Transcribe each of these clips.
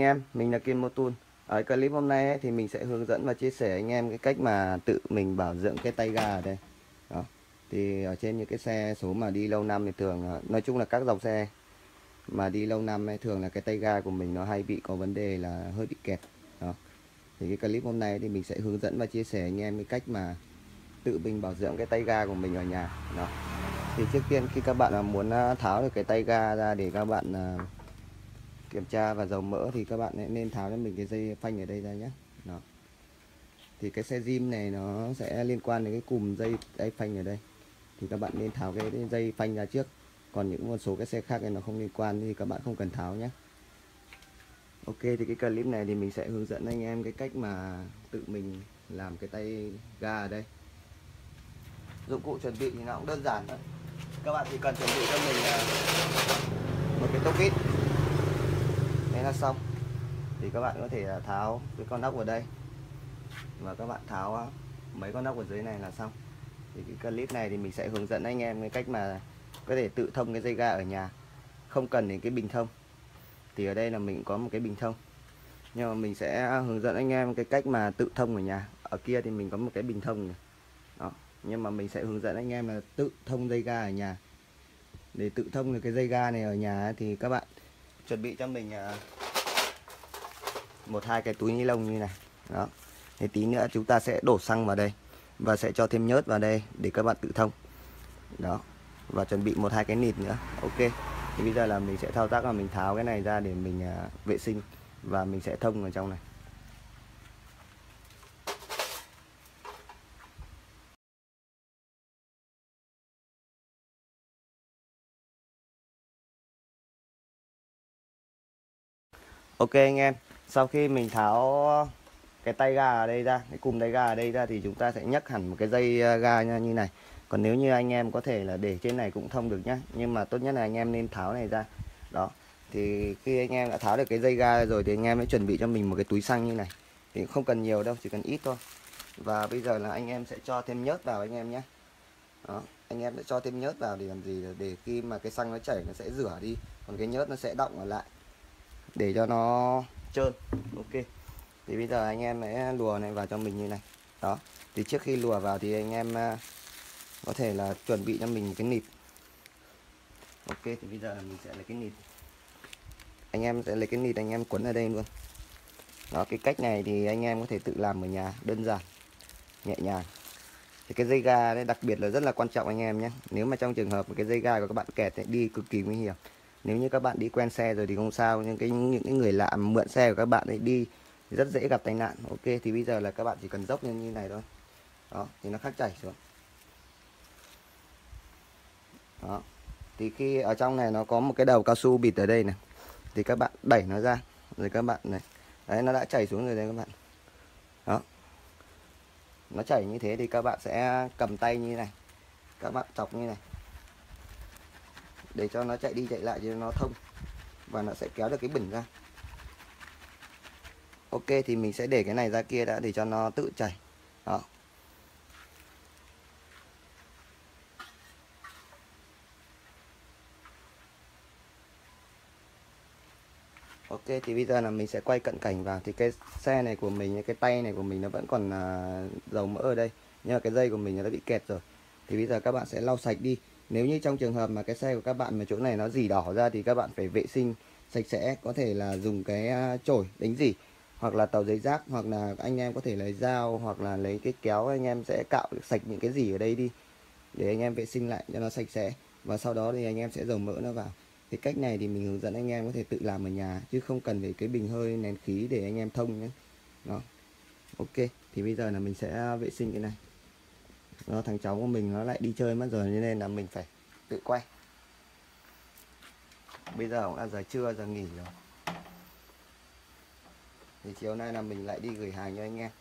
em, mình là Kiên Motul. Ở clip hôm nay ấy, thì mình sẽ hướng dẫn và chia sẻ anh em cái cách mà tự mình bảo dưỡng cái tay ga ở đây. Đó. Thì ở trên những cái xe số mà đi lâu năm thì thường nói chung là các dòng xe mà đi lâu năm ấy, thường là cái tay ga của mình nó hay bị có vấn đề là hơi bị kẹt. Đó. Thì cái clip hôm nay thì mình sẽ hướng dẫn và chia sẻ anh em cái cách mà tự mình bảo dưỡng cái tay ga của mình ở nhà. Đó. Thì trước tiên khi các bạn muốn tháo được cái tay ga ra để các bạn kiểm tra và dầu mỡ thì các bạn nên tháo cho mình cái dây phanh ở đây ra nhé. Đó. Thì cái xe zin này nó sẽ liên quan đến cái cùm dây phanh ở đây, thì các bạn nên tháo cái dây phanh ra trước. Còn những một số cái xe khác này nó không liên quan thì các bạn không cần tháo nhé. Ok, thì cái clip này thì mình sẽ hướng dẫn anh em cái cách mà tự mình làm cái tay ga ở đây. Dụng cụ chuẩn bị thì nó cũng đơn giản thôi. Các bạn chỉ cần chuẩn bị cho mình một cái tốc vít, đây là xong. Thì các bạn có thể tháo cái con nóc vào đây và các bạn tháo mấy con nóc ở dưới này là xong. Thì cái clip này thì mình sẽ hướng dẫn anh em cái cách mà có thể tự thông cái dây ga ở nhà, không cần đến cái bình thông. Thì ở đây là mình có một cái bình thông, nhưng mà mình sẽ hướng dẫn anh em cái cách mà tự thông ở nhà. Ở kia thì mình có một cái bình thông này. Đó. Nhưng mà mình sẽ hướng dẫn anh em là tự thông dây ga ở nhà. Để tự thông được cái dây ga này ở nhà thì các bạn chuẩn bị cho mình một hai cái túi ni lông như này. Đó. Thì tí nữa chúng ta sẽ đổ xăng vào đây và sẽ cho thêm nhớt vào đây để các bạn tự thông. Đó. Và chuẩn bị một hai cái nịt nữa. Ok. Thì bây giờ là mình sẽ thao tác là mình tháo cái này ra để mình vệ sinh và mình sẽ thông ở trong này. Ok anh em, sau khi mình tháo cái tay ga ở đây ra, cái cùm tay ga ở đây ra thì chúng ta sẽ nhấc hẳn một cái dây ga như này. Còn nếu như anh em có thể là để trên này cũng thông được nhá, nhưng mà tốt nhất là anh em nên tháo này ra. Đó. Thì khi anh em đã tháo được cái dây ga rồi thì anh em sẽ chuẩn bị cho mình một cái túi xăng như này. Thì không cần nhiều đâu, chỉ cần ít thôi. Và bây giờ là anh em sẽ cho thêm nhớt vào anh em nhé. Đó, anh em sẽ cho thêm nhớt vào để làm gì? Để khi mà cái xăng nó chảy nó sẽ rửa đi, còn cái nhớt nó sẽ đọng ở lại để cho nó trơn. Ok. Thì bây giờ anh em sẽ lùa này vào cho mình như này. Đó. Thì trước khi lùa vào thì anh em có thể là chuẩn bị cho mình một cái nịt. Ok, thì bây giờ là mình sẽ lấy cái nịt. Anh em sẽ lấy cái nịt anh em quấn ở đây luôn. Đó, cái cách này thì anh em có thể tự làm ở nhà, đơn giản, nhẹ nhàng. Thì cái dây ga đấy đặc biệt là rất là quan trọng anh em nhé. Nếu mà trong trường hợp cái dây ga của các bạn kẹt ấy, đi cực kỳ nguy hiểm. Nếu như các bạn đi quen xe rồi thì không sao, nhưng những cái người lạ mượn xe của các bạn ấy đi thì rất dễ gặp tai nạn. Ok, thì bây giờ là các bạn chỉ cần dốc lên như này thôi. Đó, thì nó khắc chảy xuống. Đó. Thì khi ở trong này nó có một cái đầu cao su bịt ở đây này. Thì các bạn đẩy nó ra rồi các bạn này. Đấy, nó đã chảy xuống rồi đấy các bạn. Đó. Nó chảy như thế thì các bạn sẽ cầm tay như này. Các bạn chọc như này. Để cho nó chạy đi chạy lại cho nó thông. Và nó sẽ kéo được cái bình ra. Ok, thì mình sẽ để cái này ra kia đã để cho nó tự chảy. Đó. Ok, thì bây giờ là mình sẽ quay cận cảnh vào. Thì cái xe này của mình, cái tay này của mình nó vẫn còn dầu mỡ ở đây, nhưng mà cái dây của mình nó đã bị kẹt rồi. Thì bây giờ các bạn sẽ lau sạch đi. Nếu như trong trường hợp mà cái xe của các bạn mà chỗ này nó rỉ đỏ ra thì các bạn phải vệ sinh sạch sẽ. Có thể là dùng cái chổi đánh rỉ, hoặc là tàu giấy rác, hoặc là anh em có thể lấy dao, hoặc là lấy cái kéo anh em sẽ cạo sạch những cái rỉ ở đây đi, để anh em vệ sinh lại cho nó sạch sẽ. Và sau đó thì anh em sẽ dầu mỡ nó vào. Thì cách này thì mình hướng dẫn anh em có thể tự làm ở nhà, chứ không cần phải cái bình hơi nén khí để anh em thông nhé. Đó. Ok, thì bây giờ là mình sẽ vệ sinh cái này. Đó, thằng cháu của mình nó lại đi chơi mất rồi nên là mình phải tự quay. Bây giờ cũng là giờ trưa, giờ nghỉ rồi. Thì chiều nay là mình lại đi gửi hàng cho anh em.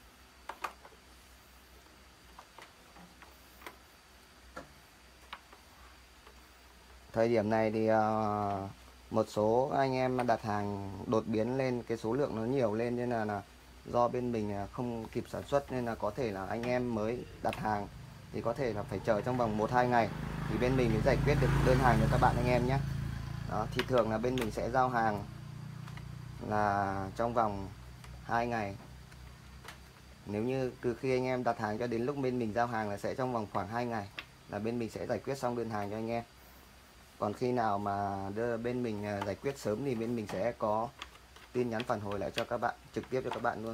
Thời điểm này thì một số anh em đặt hàng đột biến lên, cái số lượng nó nhiều lên nên là do bên mình không kịp sản xuất, nên là có thể là anh em mới đặt hàng thì có thể là phải chờ trong vòng 1-2 ngày thì bên mình mới giải quyết được đơn hàng cho các bạn anh em nhé. Đó, thì thường là bên mình sẽ giao hàng là trong vòng 2 ngày. Nếu như từ khi anh em đặt hàng cho đến lúc bên mình giao hàng là sẽ trong vòng khoảng 2 ngày là bên mình sẽ giải quyết xong đơn hàng cho anh em. Còn khi nào mà bên mình giải quyết sớm thì bên mình sẽ có tin nhắn phản hồi lại cho các bạn, trực tiếp cho các bạn luôn.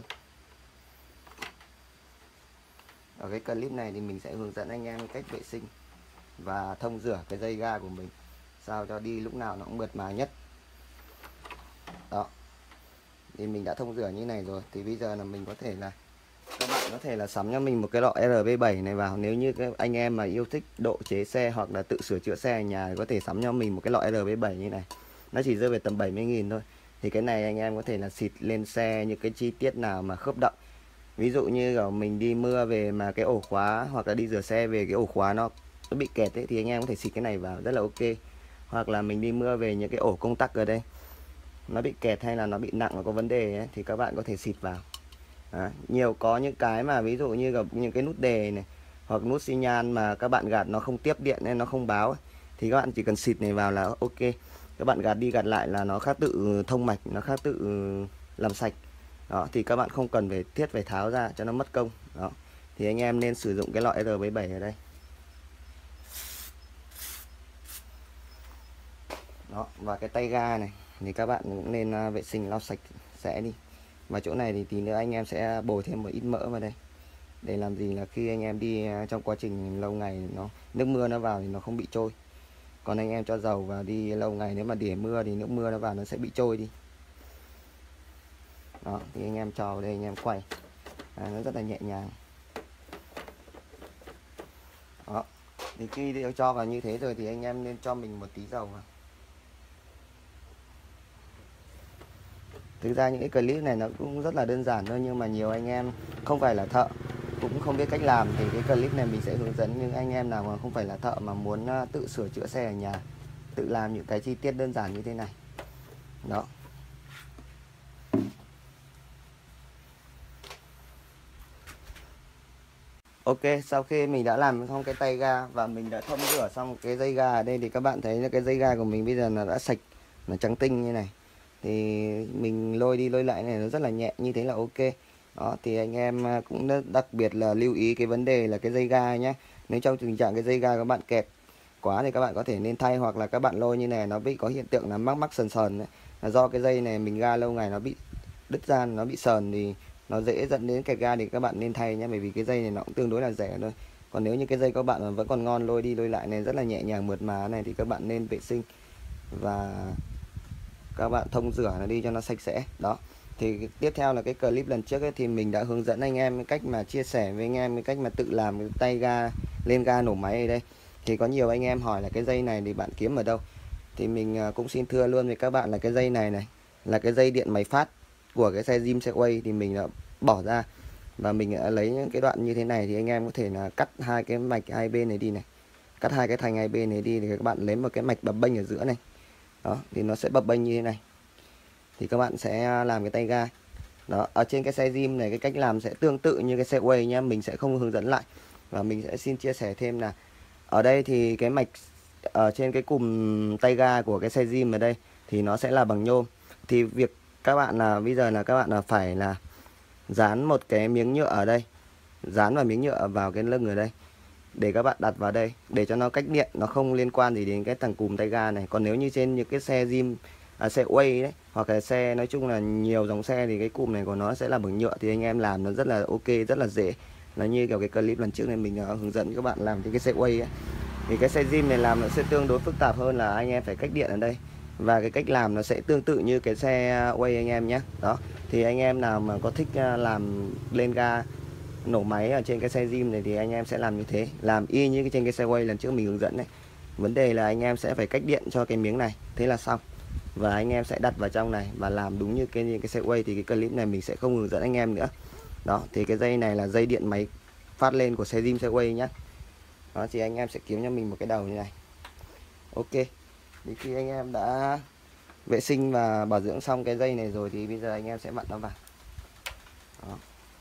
Ở cái clip này thì mình sẽ hướng dẫn anh em cách vệ sinh và thông rửa cái dây ga của mình sao cho đi lúc nào nó cũng mượt mà nhất. Đó, thì mình đã thông rửa như này rồi, thì bây giờ là mình có thể là các bạn có thể là sắm cho mình một cái lọ RB7 này vào. Nếu như các anh em mà yêu thích độ chế xe hoặc là tự sửa chữa xe ở nhà thì có thể sắm cho mình một cái lọ RB7 như này. Nó chỉ rơi về tầm 70.000 thôi. Thì cái này anh em có thể là xịt lên xe những cái chi tiết nào mà khớp động. Ví dụ như ở mình đi mưa về mà cái ổ khóa, hoặc là đi rửa xe về cái ổ khóa nó bị kẹt ấy, thì anh em có thể xịt cái này vào rất là ok. Hoặc là mình đi mưa về những cái ổ công tắc ở đây nó bị kẹt hay là nó bị nặng và có vấn đề ấy, thì các bạn có thể xịt vào. Nhiều có những cái mà ví dụ như gặp những cái nút đề này hoặc nút xi nhan mà các bạn gạt nó không tiếp điện nên nó không báo ấy, thì các bạn chỉ cần xịt này vào là ok. Các bạn gạt đi gạt lại là nó khác tự thông mạch, nó khác tự làm sạch. Đó, thì các bạn không cần phải tháo ra cho nó mất công. Đó, thì anh em nên sử dụng cái loại R77 ở đây. Đó, và cái tay ga này thì các bạn cũng nên vệ sinh lau sạch sẽ đi. Và chỗ này thì tí nữa anh em sẽ bồi thêm một ít mỡ vào đây. Để làm gì là khi anh em đi trong quá trình lâu ngày nước mưa nó vào thì nó không bị trôi. Còn anh em cho dầu và đi lâu ngày nếu mà để mưa thì nước mưa nó vào nó sẽ bị trôi đi. Đó, thì anh em cho vào đây anh em quay. Nó rất là nhẹ nhàng. Đó, thì khi cho vào như thế rồi thì anh em nên cho mình một tí dầu vào. Thực ra những cái clip này nó cũng rất là đơn giản thôi, nhưng mà nhiều anh em không phải là thợ cũng không biết cách làm, thì cái clip này mình sẽ hướng dẫn những anh em nào mà không phải là thợ mà muốn tự sửa chữa xe ở nhà, tự làm những cái chi tiết đơn giản như thế này. Đó. Ok, sau khi mình đã làm xong cái tay ga và mình đã thông rửa xong cái dây ga ở đây, thì các bạn thấy là cái dây ga của mình bây giờ là đã sạch, nó trắng tinh như này. Thì mình lôi đi lôi lại này nó rất là nhẹ, như thế là ok. Đó, thì anh em cũng đặc biệt là lưu ý cái vấn đề là cái dây ga nhé. Nếu trong tình trạng cái dây ga các bạn kẹt quá thì các bạn có thể nên thay, hoặc là các bạn lôi như này nó bị có hiện tượng là mắc mắc sờn sờn đấy. Là do cái dây này mình ga lâu ngày nó bị đứt ra, nó bị sờn thì nó dễ dẫn đến kẹt ga, thì các bạn nên thay nhé, bởi vì cái dây này nó cũng tương đối là rẻ thôi. Còn nếu như cái dây các bạn mà vẫn còn ngon, lôi đi lôi lại này rất là nhẹ nhàng mượt mà này, thì các bạn nên vệ sinh và các bạn thông rửa nó đi cho nó sạch sẽ. Đó, thì tiếp theo là cái clip lần trước ấy, thì mình đã hướng dẫn anh em cái cách mà chia sẻ với anh em cái cách mà tự làm cái tay ga lên ga nổ máy ở đây. Thì có nhiều anh em hỏi là cái dây này thì bạn kiếm ở đâu, thì mình cũng xin thưa luôn với các bạn là cái dây này là cái dây điện máy phát của cái xe Jim Segway, thì mình đã bỏ ra và mình đã lấy những cái đoạn như thế này. Thì anh em có thể là cắt hai cái mạch hai bên này đi này, cắt hai cái thành hai bên này đi, thì các bạn lấy một cái mạch bập bênh ở giữa này. Đó, thì nó sẽ bập bênh như thế này, thì các bạn sẽ làm cái tay ga. Đó, ở trên cái xe Jim này cái cách làm sẽ tương tự như cái xe Way nhé, mình sẽ không hướng dẫn lại. Và mình sẽ xin chia sẻ thêm là ở đây thì cái mạch ở trên cái cùm tay ga của cái xe Jim ở đây thì nó sẽ là bằng nhôm. Thì việc các bạn là bây giờ là các bạn là phải là dán một cái miếng nhựa ở đây, dán vào miếng nhựa vào cái lưng ở đây để các bạn đặt vào đây để cho nó cách điện, nó không liên quan gì đến cái thằng cùm tay ga này. Còn nếu như trên những cái xe Jim xe Way đấy, hoặc là xe nói chung là nhiều dòng xe thì cái cùm này của nó sẽ là bằng nhựa, thì anh em làm nó rất là ok, rất là dễ. Là như kiểu cái clip lần trước này mình hướng dẫn các bạn làm trên cái xe Way ấy. Thì cái xe Jim này làm nó sẽ tương đối phức tạp hơn, là anh em phải cách điện ở đây, và cái cách làm nó sẽ tương tự như cái xe Way anh em nhé. Đó, thì anh em nào mà có thích làm lên ga nổ máy ở trên cái xe Jim này thì anh em sẽ làm như thế, làm y như cái trên cái xe Way lần trước mình hướng dẫn đấy. Vấn đề là anh em sẽ phải cách điện cho cái miếng này, thế là xong. Và anh em sẽ đặt vào trong này và làm đúng như cái xe Way. Thì cái clip này mình sẽ không hướng dẫn anh em nữa. Đó, thì cái dây này là dây điện máy phát lên của xe Jim xe Way nhé. Đó, thì anh em sẽ kiếm cho mình một cái đầu như này. Ok, thì khi anh em đã vệ sinh và bảo dưỡng xong cái dây này rồi thì bây giờ anh em sẽ vặn nó vào. Đó.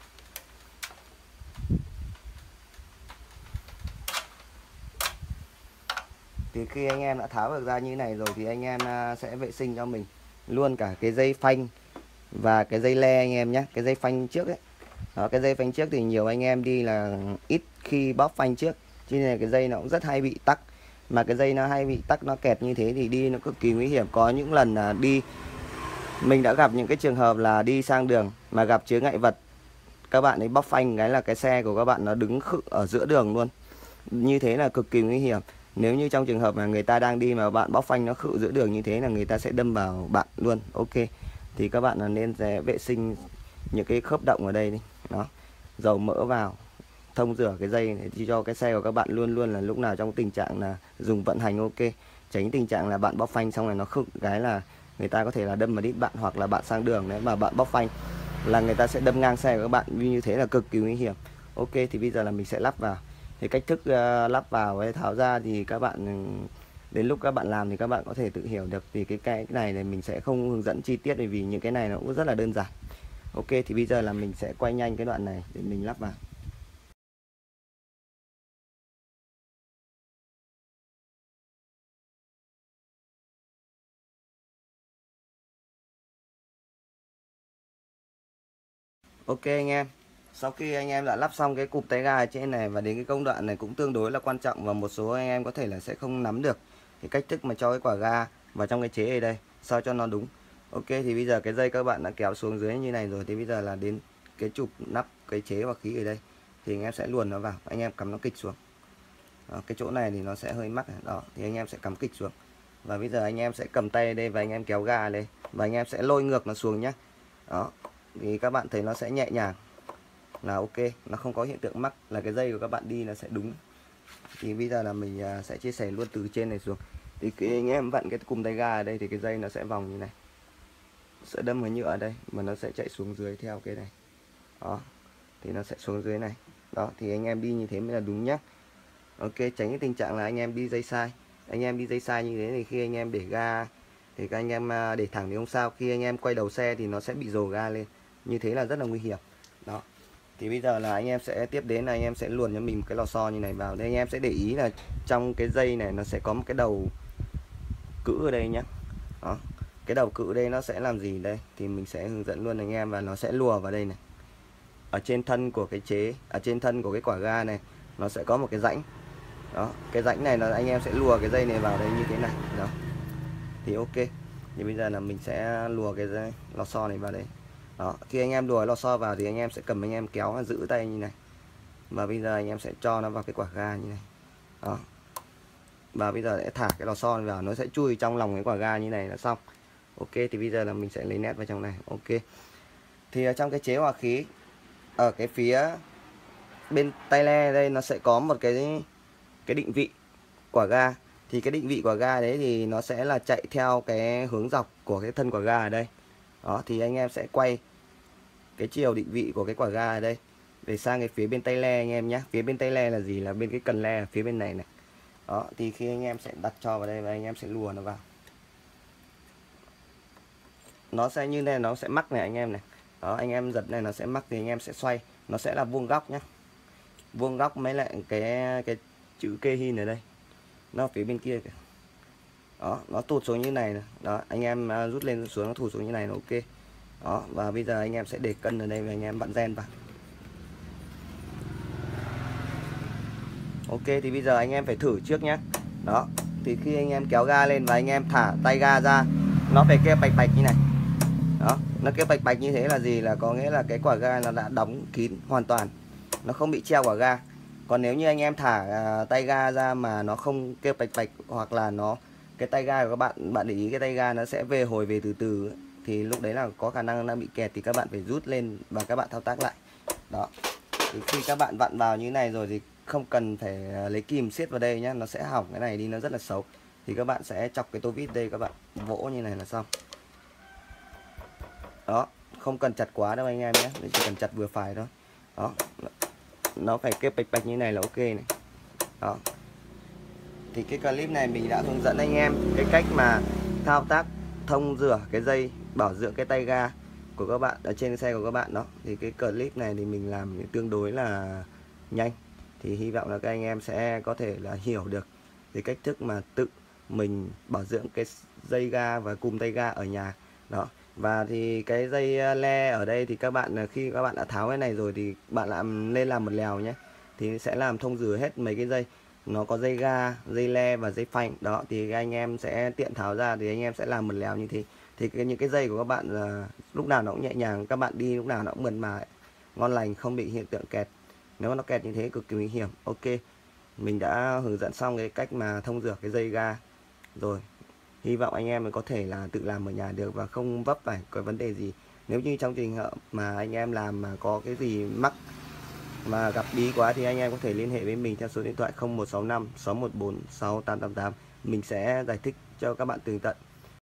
Thì khi anh em đã tháo được ra như này rồi thì anh em sẽ vệ sinh cho mình luôn cả cái dây phanh và cái dây le anh em nhé, cái dây phanh trước ấy. Đó, cái dây phanh trước thì nhiều anh em đi là ít khi bóp phanh trước, cho nên là cái dây nó cũng rất hay bị tắc. Mà cái dây nó hay bị tắc, nó kẹt như thế thì đi nó cực kỳ nguy hiểm. Có những lần là đi mình đã gặp những cái trường hợp là đi sang đường mà gặp chướng ngại vật, các bạn ấy bóp phanh cái là cái xe của các bạn nó đứng khựng ở giữa đường luôn. Như thế là cực kỳ nguy hiểm. Nếu như trong trường hợp mà người ta đang đi mà bạn bóp phanh nó khựng giữa đường như thế là người ta sẽ đâm vào bạn luôn. Ok, thì các bạn là nên vệ sinh những cái khớp động ở đây đi. Đó, dầu mỡ vào, thông rửa cái dây này cho cái xe của các bạn luôn luôn là lúc nào trong tình trạng là dùng vận hành ok. Tránh tình trạng là bạn bóp phanh xong rồi nó khựng cái là người ta có thể là đâm vào đít bạn, hoặc là bạn sang đường đấy mà bạn bóp phanh là người ta sẽ đâm ngang xe của các bạn, như thế là cực kỳ nguy hiểm. Ok, thì bây giờ là mình sẽ lắp vào. Thì cách thức lắp vào với tháo ra thì các bạn đến lúc các bạn làm thì các bạn có thể tự hiểu được. Vì cái này thì mình sẽ không hướng dẫn chi tiết, vì những cái này nó cũng rất là đơn giản. Ok, thì bây giờ là mình sẽ quay nhanh cái đoạn này để mình lắp vào. Ok anh em, sau khi anh em đã lắp xong cái cụp tay ga ở trên này, và đến cái công đoạn này cũng tương đối là quan trọng và một số anh em có thể là sẽ không nắm được cái cách thức mà cho cái quả ga vào trong cái chế ở đây sao cho nó đúng. Ok, thì bây giờ cái dây các bạn đã kéo xuống dưới như này rồi, thì bây giờ là đến cái trục nắp cái chế và khí ở đây thì anh em sẽ luồn nó vào, anh em cắm nó kịch xuống. Đó, cái chỗ này thì nó sẽ hơi mắc. Đó, thì anh em sẽ cắm kịch xuống, và bây giờ anh em sẽ cầm tay ở đây và anh em kéo ga ở đây và anh em sẽ lôi ngược nó xuống nhé. Đó, thì các bạn thấy nó sẽ nhẹ nhàng là ok, nó không có hiện tượng mắc, là cái dây của các bạn đi nó sẽ đúng. Thì bây giờ là mình sẽ chia sẻ luôn từ trên này xuống. Thì khi anh em vặn cái cùm tay ga ở đây thì cái dây nó sẽ vòng như này, sẽ đâm vào nhựa ở đây mà nó sẽ chạy xuống dưới theo cái này. Đó, thì nó sẽ xuống dưới này. Đó, thì anh em đi như thế mới là đúng nhá. Ok, tránh cái tình trạng là anh em đi dây sai. Anh em đi dây sai như thế thì khi anh em để ga thì các anh em để thẳng thì không sao, khi anh em quay đầu xe thì nó sẽ bị rồ ga lên, như thế là rất là nguy hiểm. Đó, thì bây giờ là anh em sẽ tiếp đến là anh em sẽ luồn cho mình một cái lò xo như này vào. Đây anh em sẽ để ý là trong cái dây này nó sẽ có một cái đầu cữ ở đây nhé. Đó, cái đầu cự đây nó sẽ làm gì đây thì mình sẽ hướng dẫn luôn anh em, và nó sẽ lùa vào đây này. Ở trên thân của cái chế, ở trên thân của cái quả ga này nó sẽ có một cái rãnh. Đó, cái rãnh này là anh em sẽ lùa cái dây này vào đây như thế này. Đó, thì ok, thì bây giờ là mình sẽ lùa cái dây lò xo này vào đây. Đó, khi anh em lùa lò xo vào thì anh em sẽ cầm, anh em kéo giữ tay như này, và bây giờ anh em sẽ cho nó vào cái quả ga như này. Đó, và bây giờ sẽ thả cái lò xo vào, nó sẽ chui trong lòng cái quả ga như này là xong. Ok, thì bây giờ là mình sẽ lấy nét vào trong này. Ok, thì ở trong cái chế hòa khí ở cái phía bên tay le đây nó sẽ có một cái định vị quả ga. Thì cái định vị quả ga đấy thì nó sẽ là chạy theo cái hướng dọc của cái thân quả ga ở đây. Đó, thì anh em sẽ quay cái chiều định vị của cái quả ga ở đây để sang cái phía bên tay le anh em nhé. Phía bên tay le là gì, là bên cái cần le ở phía bên này này. Đó, thì khi anh em sẽ đặt cho vào đây và anh em sẽ lùa nó vào, nó sẽ như này, nó sẽ mắc này anh em này. Đó, anh em giật này nó sẽ mắc thì anh em sẽ xoay, nó sẽ là vuông góc nhé, vuông góc mấy lại cái chữ kê hin ở đây nó phía bên kia kìa. Đó, nó tụt xuống như này, này. Đó, anh em rút lên rút xuống nó tụt xuống như này là ok. Đó, và bây giờ anh em sẽ để cân ở đây và anh em bận gen vào. Ok, thì bây giờ anh em phải thử trước nhé. Đó, thì khi anh em kéo ga lên và anh em thả tay ga ra, nó phải kêu bạch bạch như này. Đó, nó kêu bạch bạch như thế là gì, là có nghĩa là cái quả ga nó đã đóng kín hoàn toàn, nó không bị treo quả ga. Còn nếu như anh em thả tay ga ra mà nó không kêu bạch bạch, hoặc là nó cái tay ga của các bạn để ý cái tay ga nó sẽ hồi về từ từ, thì lúc đấy là có khả năng nó bị kẹt, thì các bạn phải rút lên và các bạn thao tác lại. Đó, thì khi các bạn vặn vào như này rồi thì không cần phải lấy kìm siết vào đây nhé, nó sẽ hỏng cái này đi, nó rất là xấu. Thì các bạn sẽ chọc cái tô vít đây, các bạn vỗ như này là xong. Đó, không cần chặt quá đâu anh em nhé, chỉ cần chặt vừa phải thôi. Đó, nó phải kêu bạch bạch như này là ok này. Đó, thì cái clip này mình đã hướng dẫn anh em cái cách mà thao tác thông rửa cái dây bảo dưỡng cái tay ga của các bạn ở trên xe của các bạn. Đó, thì cái clip này thì mình làm tương đối là nhanh, thì hy vọng là các anh em sẽ có thể là hiểu được cái cách thức mà tự mình bảo dưỡng cái dây ga và cùm tay ga ở nhà. Đó, Và thì cái dây le ở đây thì các bạn khi các bạn đã tháo cái này rồi thì bạn lên làm một lèo nhé, thì sẽ làm thông rửa hết mấy cái dây, nó có dây ga, dây le và dây phanh đó, thì anh em sẽ tiện tháo ra thì anh em sẽ làm một lèo như thế. Thì những cái dây của các bạn là lúc nào nó cũng nhẹ nhàng, các bạn đi lúc nào nó cũng mượt mà, ngon lành, không bị hiện tượng kẹt. Nếu mà nó kẹt như thế cực kỳ nguy hiểm. Ok, mình đã hướng dẫn xong cái cách mà thông rửa cái dây ga rồi. Hy vọng anh em có thể là tự làm ở nhà được và không vấp phải có vấn đề gì. Nếu như trong trường hợp mà anh em làm mà có cái gì mắc mà gặp bí quá thì anh em có thể liên hệ với mình theo số điện thoại 0165 614 6888. Mình sẽ giải thích cho các bạn tường tận.